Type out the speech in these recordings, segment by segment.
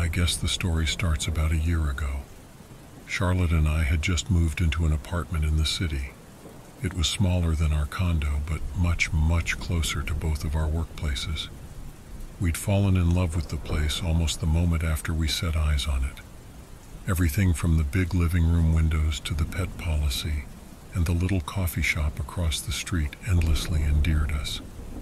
I guess the story starts about a year ago. Charlotte and I had just moved into an apartment in the city. It was smaller than our condo, but much, much closer to both of our workplaces. We'd fallen in love with the place almost the moment after we set eyes on it. Everything from the big living room windows to the pet policy and the little coffee shop across the street endlessly endeared us.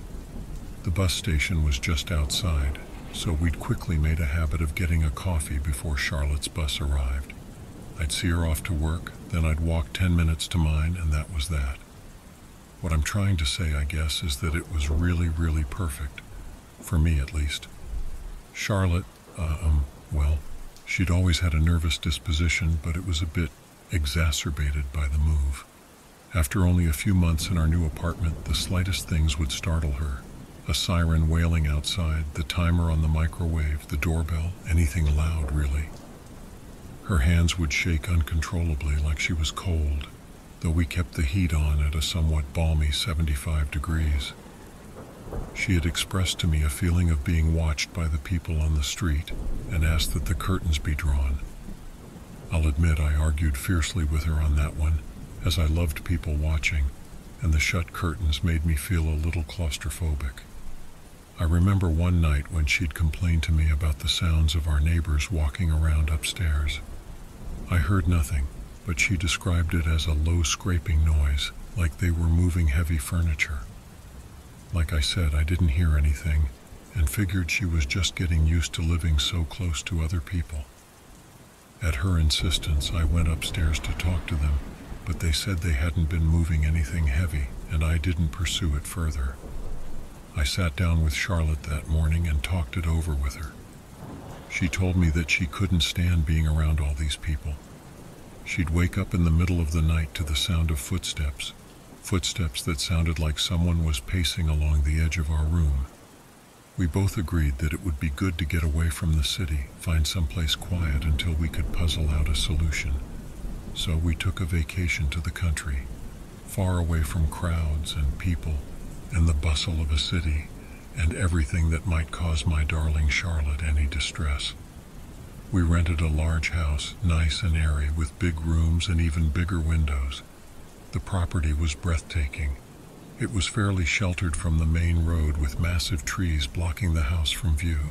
The bus station was just outside, so we'd quickly made a habit of getting a coffee before Charlotte's bus arrived. I'd see her off to work, then I'd walk 10 minutes to mine, and that was that. What I'm trying to say, I guess, is that it was really, really perfect. For me, at least. Charlotte, well, she'd always had a nervous disposition, but it was a bit exacerbated by the move. After only a few months in our new apartment, the slightest things would startle her. A siren wailing outside, the timer on the microwave, the doorbell, anything loud, really. Her hands would shake uncontrollably like she was cold, though we kept the heat on at a somewhat balmy 75 degrees. She had expressed to me a feeling of being watched by the people on the street and asked that the curtains be drawn. I'll admit I argued fiercely with her on that one, as I loved people watching, and the shut curtains made me feel a little claustrophobic. I remember one night when she'd complained to me about the sounds of our neighbors walking around upstairs. I heard nothing, but she described it as a low scraping noise, like they were moving heavy furniture. Like I said, I didn't hear anything, and figured she was just getting used to living so close to other people. At her insistence, I went upstairs to talk to them, but they said they hadn't been moving anything heavy, and I didn't pursue it further. I sat down with Charlotte that morning and talked it over with her. She told me that she couldn't stand being around all these people. She'd wake up in the middle of the night to the sound of footsteps that sounded like someone was pacing along the edge of our room. We both agreed that it would be good to get away from the city, find someplace quiet until we could puzzle out a solution. So we took a vacation to the country, far away from crowds and people and the bustle of a city and everything that might cause my darling Charlotte any distress. We rented a large house, nice and airy, with big rooms and even bigger windows. The property was breathtaking. It was fairly sheltered from the main road with massive trees blocking the house from view.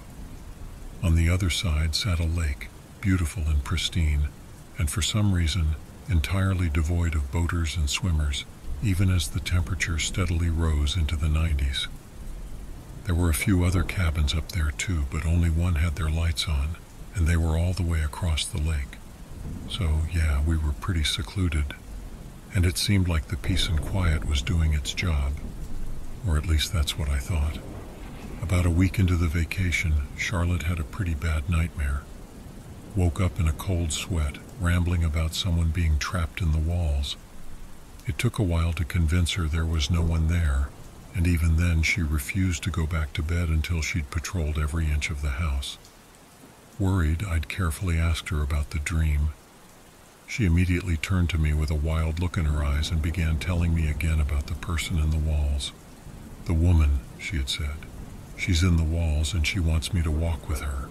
On the other side sat a lake, beautiful and pristine, and for some reason entirely devoid of boaters and swimmers, even as the temperature steadily rose into the 90s. There were a few other cabins up there too, but only one had their lights on, and they were all the way across the lake. So yeah, we were pretty secluded, and it seemed like the peace and quiet was doing its job, or at least that's what I thought. About a week into the vacation, Charlotte had a pretty bad nightmare. Woke up in a cold sweat, rambling about someone being trapped in the walls. It took a while to convince her there was no one there, and even then she refused to go back to bed until she'd patrolled every inch of the house. Worried, I'd carefully asked her about the dream. She immediately turned to me with a wild look in her eyes and began telling me again about the person in the walls. The woman, she had said. She's in the walls and she wants me to walk with her.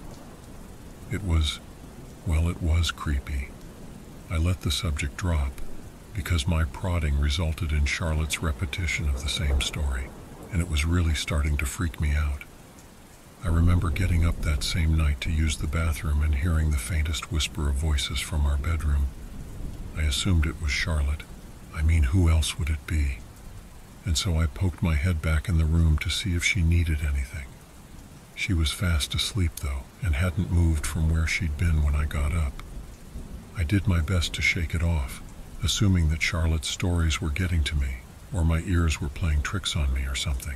It was creepy. I let the subject drop because my prodding resulted in Charlotte's repetition of the same story, and it was really starting to freak me out. I remember getting up that same night to use the bathroom and hearing the faintest whisper of voices from our bedroom. I assumed it was Charlotte. I mean, who else would it be? And so I poked my head back in the room to see if she needed anything. She was fast asleep though, and hadn't moved from where she'd been when I got up. I did my best to shake it off, assuming that Charlotte's stories were getting to me, or my ears were playing tricks on me or something.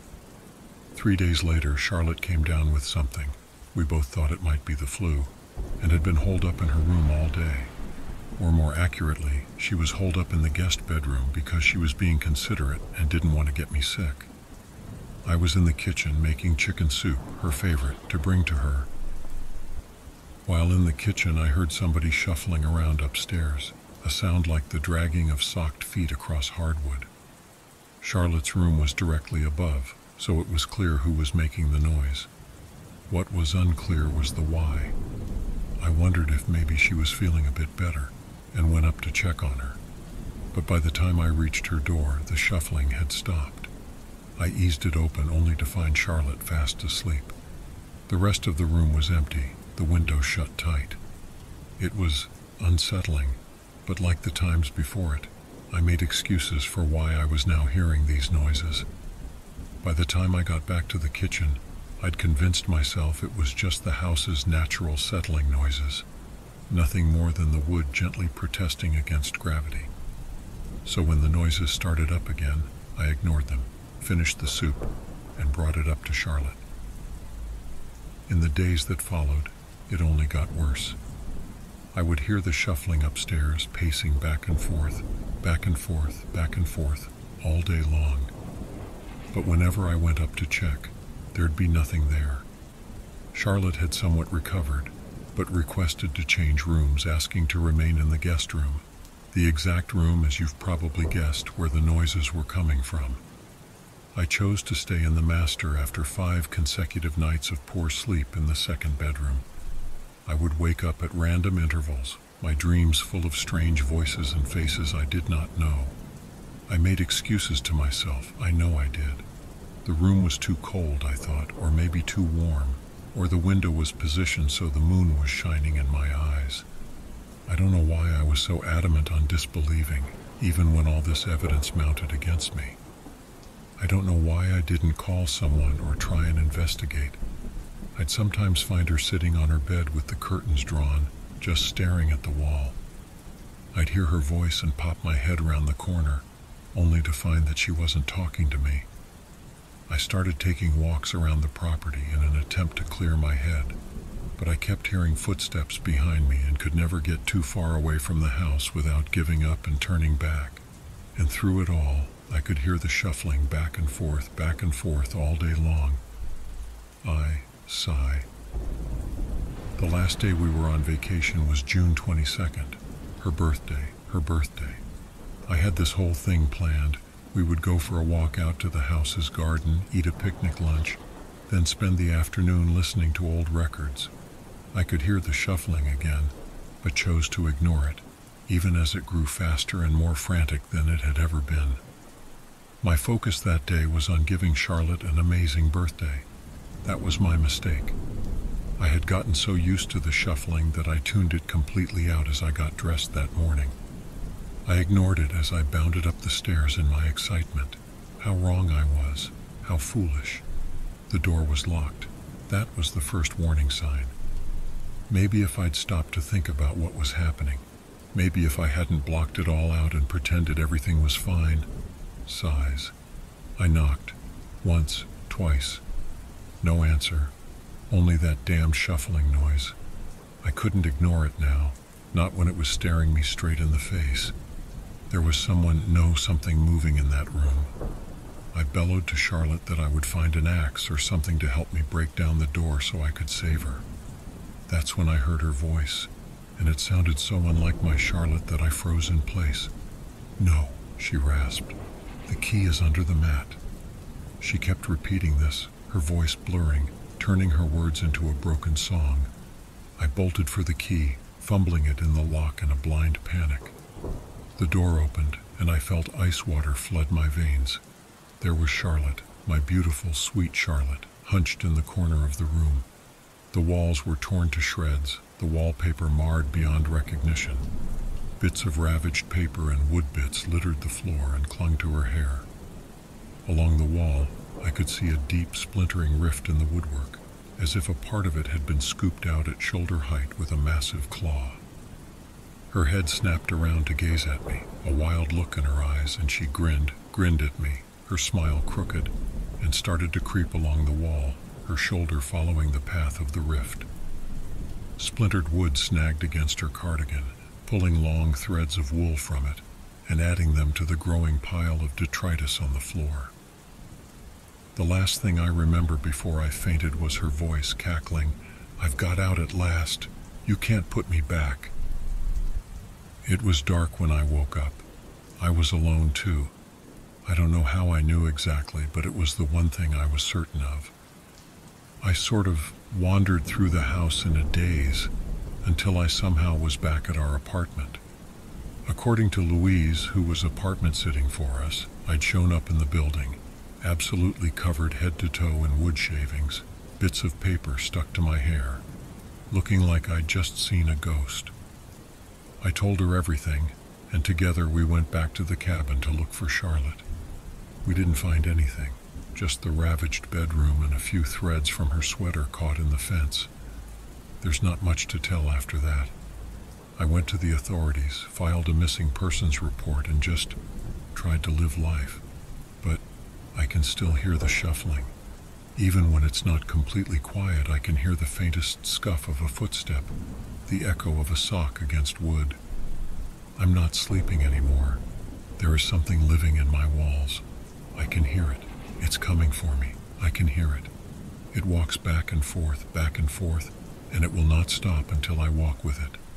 3 days later, Charlotte came down with something. We both thought it might be the flu, and had been holed up in her room all day. Or more accurately, she was holed up in the guest bedroom because she was being considerate and didn't want to get me sick. I was in the kitchen making chicken soup, her favorite, to bring to her. While in the kitchen, I heard somebody shuffling around upstairs, a sound like the dragging of socked feet across hardwood. Charlotte's room was directly above, so it was clear who was making the noise. What was unclear was the why. I wondered if maybe she was feeling a bit better and went up to check on her. But by the time I reached her door, the shuffling had stopped. I eased it open only to find Charlotte fast asleep. The rest of the room was empty, the window shut tight. It was unsettling, but like the times before it, I made excuses for why I was now hearing these noises. By the time I got back to the kitchen, I'd convinced myself it was just the house's natural settling noises, nothing more than the wood gently protesting against gravity. So when the noises started up again, I ignored them, finished the soup, and brought it up to Charlotte. In the days that followed, it only got worse. I would hear the shuffling upstairs, pacing back and forth, back and forth, back and forth, all day long. But whenever I went up to check, there'd be nothing there. Charlotte had somewhat recovered, but requested to change rooms, asking to remain in the guest room, the exact room, as you've probably guessed, where the noises were coming from. I chose to stay in the master after 5 consecutive nights of poor sleep in the second bedroom. I would wake up at random intervals, my dreams full of strange voices and faces I did not know. I made excuses to myself, I know I did. The room was too cold, I thought, or maybe too warm, or the window was positioned so the moon was shining in my eyes. I don't know why I was so adamant on disbelieving, even when all this evidence mounted against me. I don't know why I didn't call someone or try and investigate. I'd sometimes find her sitting on her bed with the curtains drawn, just staring at the wall. I'd hear her voice and pop my head around the corner, only to find that she wasn't talking to me. I started taking walks around the property in an attempt to clear my head, but I kept hearing footsteps behind me and could never get too far away from the house without giving up and turning back. And through it all, I could hear the shuffling back and forth all day long. I sigh. The last day we were on vacation was June 22nd, her birthday. I had this whole thing planned. We would go for a walk out to the house's garden, eat a picnic lunch, then spend the afternoon listening to old records. I could hear the shuffling again, but chose to ignore it, even as it grew faster and more frantic than it had ever been. My focus that day was on giving Charlotte an amazing birthday. That was my mistake. I had gotten so used to the shuffling that I tuned it completely out as I got dressed that morning. I ignored it as I bounded up the stairs in my excitement. How wrong I was. How foolish. The door was locked. That was the first warning sign. Maybe if I'd stopped to think about what was happening. Maybe if I hadn't blocked it all out and pretended everything was fine. Sighs. I knocked. Once, twice. No answer. Only that damned shuffling noise. I couldn't ignore it now, not when it was staring me straight in the face. There was something moving in that room. I bellowed to Charlotte that I would find an axe or something to help me break down the door so I could save her. That's when I heard her voice, and it sounded so unlike my Charlotte that I froze in place. "No," she rasped. "The key is under the mat." She kept repeating this, her voice blurring, turning her words into a broken song. I bolted for the key, fumbling it in the lock in a blind panic. The door opened, and I felt ice water flood my veins. There was Charlotte, my beautiful, sweet Charlotte, hunched in the corner of the room. The walls were torn to shreds, the wallpaper marred beyond recognition. Bits of ravaged paper and wood bits littered the floor and clung to her hair. Along the wall, I could see a deep, splintering rift in the woodwork, as if a part of it had been scooped out at shoulder height with a massive claw. Her head snapped around to gaze at me, a wild look in her eyes, and she grinned at me, her smile crooked, and started to creep along the wall, her shoulder following the path of the rift. Splintered wood snagged against her cardigan, pulling long threads of wool from it, and adding them to the growing pile of detritus on the floor. The last thing I remember before I fainted was her voice cackling, "I've got out at last. You can't put me back." It was dark when I woke up. I was alone too. I don't know how I knew exactly, but it was the one thing I was certain of. I sort of wandered through the house in a daze until I somehow was back at our apartment. According to Louise, who was apartment sitting for us, I'd shown up in the building, absolutely covered head to toe in wood shavings, bits of paper stuck to my hair, looking like I'd just seen a ghost. I told her everything, and together we went back to the cabin to look for Charlotte. We didn't find anything, just the ravaged bedroom and a few threads from her sweater caught in the fence. There's not much to tell after that. I went to the authorities, filed a missing persons report, and just tried to live life. But I can still hear the shuffling. Even when it's not completely quiet, I can hear the faintest scuff of a footstep, the echo of a sock against wood. I'm not sleeping anymore. There is something living in my walls. I can hear it. It's coming for me. I can hear it. It walks back and forth, and it will not stop until I walk with it.